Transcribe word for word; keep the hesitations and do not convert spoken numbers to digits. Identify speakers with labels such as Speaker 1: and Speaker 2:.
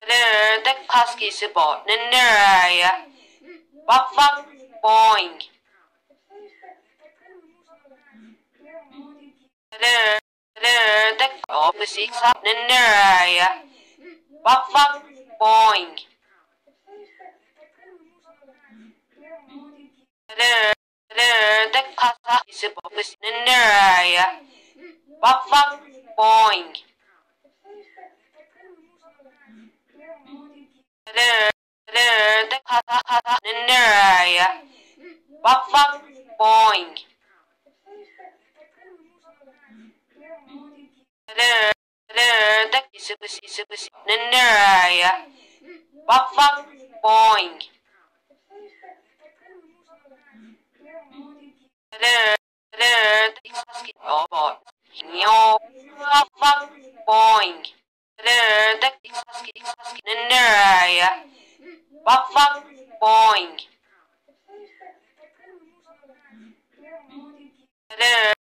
Speaker 1: The Klasky Csupo. Nenaya. Fuck fuck. Boing. The opusc. Nenaya. Fuck fuck. Boing. The Klasky Csupo. Nenaya. Fuck fuck. Boing. The Klasky Nenaya. Fuck fuck. Boing. The opusc. Nenaya. Fuck fuck. Boing. The yksalk. Oppo. Yo. Fuck fuck. Boing. The yksalk. Nenaya. Fuck fuck. Boing.